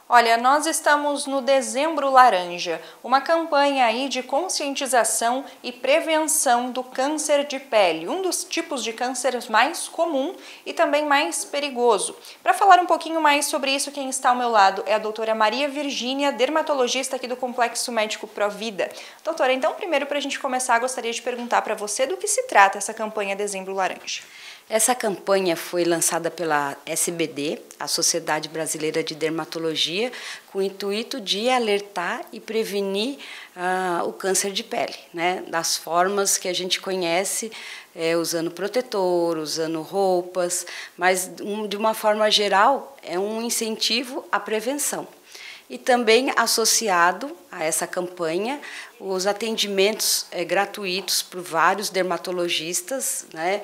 Olha, nós estamos no Dezembro Laranja, uma campanha aí de conscientização e prevenção do câncer de pele, um dos tipos de câncer mais comum e também mais perigoso. Para falar um pouquinho mais sobre isso, quem está ao meu lado é a doutora Maria Virgínia, dermatologista aqui do Complexo Médico Provida. Doutora, então primeiro para a gente começar, gostaria de perguntar para você do que se trata essa campanha Dezembro Laranja. Essa campanha foi lançada pela SBD, a Sociedade Brasileira de Dermatologia, com o intuito de alertar e prevenir o câncer de pele, né? Das formas que a gente conhece, usando protetor, usando roupas, mas de uma forma geral é um incentivo à prevenção. E também associado a essa campanha, os atendimentos gratuitos por vários dermatologistas, né,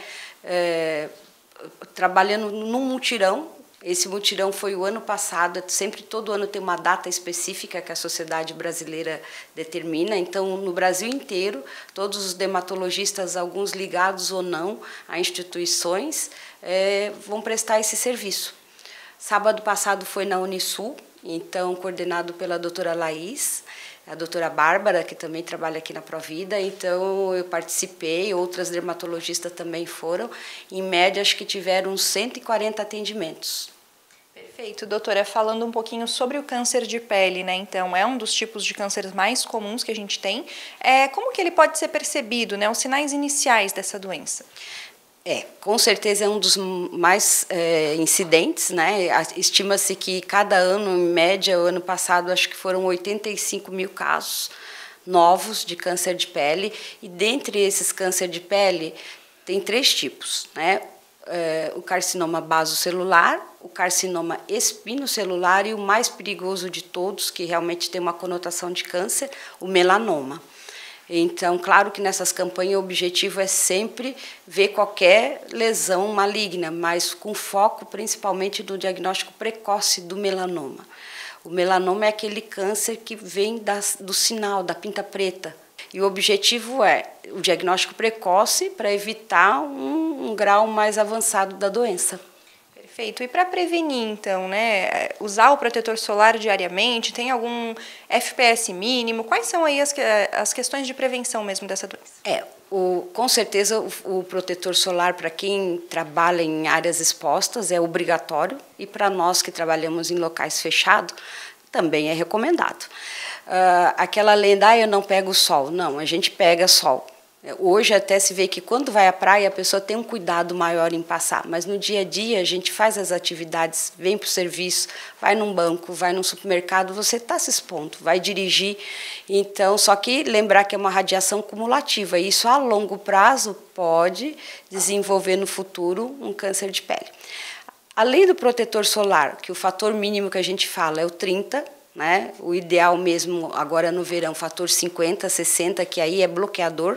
trabalhando num mutirão. Esse mutirão foi o ano passado, sempre todo ano tem uma data específica que a Sociedade Brasileira determina, então no Brasil inteiro, todos os dermatologistas, alguns ligados ou não a instituições, vão prestar esse serviço. Sábado passado foi na Unisul, então coordenado pela doutora Laís, a doutora Bárbara, que também trabalha aqui na Provida, então eu participei, outras dermatologistas também foram, em média acho que tiveram uns 140 atendimentos. Perfeito, doutora, falando um pouquinho sobre o câncer de pele, né, então é um dos tipos de cânceres mais comuns que a gente tem, como que ele pode ser percebido, né, os sinais iniciais dessa doença? Com certeza é um dos mais incidentes, né? Estima-se que cada ano, em média, o ano passado, acho que foram 85 mil casos novos de câncer de pele, e dentre esses câncer de pele tem 3 tipos, né? O carcinoma basocelular, o carcinoma espinocelular e o mais perigoso de todos, que realmente tem uma conotação de câncer, o melanoma. Então, claro que nessas campanhas o objetivo é sempre ver qualquer lesão maligna, mas com foco principalmente no diagnóstico precoce do melanoma. O melanoma é aquele câncer que vem do sinal, da pinta preta. E o objetivo é o diagnóstico precoce para evitar um grau mais avançado da doença. Perfeito. E para prevenir, então, né, usar o protetor solar diariamente, tem algum FPS mínimo? Quais são aí as questões de prevenção mesmo dessa doença? Com certeza o protetor solar para quem trabalha em áreas expostas é obrigatório, e para nós que trabalhamos em locais fechados também é recomendado. Aquela lenda, eu não pego sol. Não, a gente pega sol. Hoje até se vê que quando vai à praia a pessoa tem um cuidado maior em passar, mas no dia a dia a gente faz as atividades, vem para o serviço, vai num banco, vai num supermercado, você está se expondo, vai dirigir. Então, só que lembrar que é uma radiação cumulativa, e isso a longo prazo pode desenvolver no futuro um câncer de pele. Além do protetor solar, que o fator mínimo que a gente fala é o 30, né? O ideal mesmo agora no verão, fator 50, 60, que aí é bloqueador.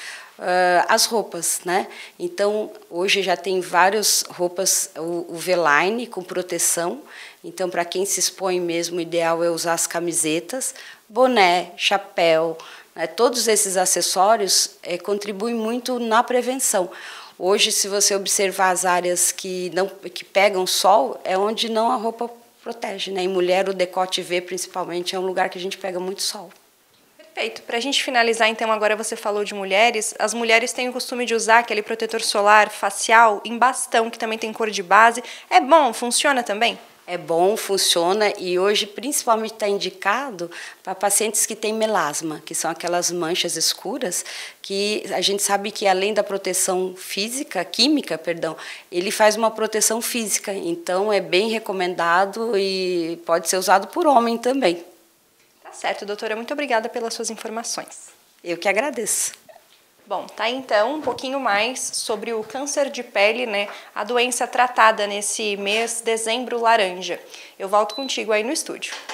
As roupas, né? Então, hoje já tem várias roupas, o V-Line com proteção. Então, para quem se expõe mesmo, o ideal é usar as camisetas, boné, chapéu, né? Todos esses acessórios contribuem muito na prevenção. Hoje, se você observar as áreas que pegam sol, é onde não a roupa protege, né? Em mulher, o decote V, principalmente, é um lugar que a gente pega muito sol. Perfeito. Para a gente finalizar, então, agora você falou de mulheres. As mulheres têm o costume de usar aquele protetor solar facial em bastão, que também tem cor de base. É bom? Funciona também? É bom, funciona, e hoje principalmente está indicado para pacientes que têm melasma, que são aquelas manchas escuras, que a gente sabe que além da proteção química, ele faz uma proteção física. Então é bem recomendado e pode ser usado por homem também. Certo, doutora, muito obrigada pelas suas informações. Eu que agradeço. Bom, tá então um pouquinho mais sobre o câncer de pele, né? A doença tratada nesse mês Dezembro Laranja. Eu volto contigo aí no estúdio.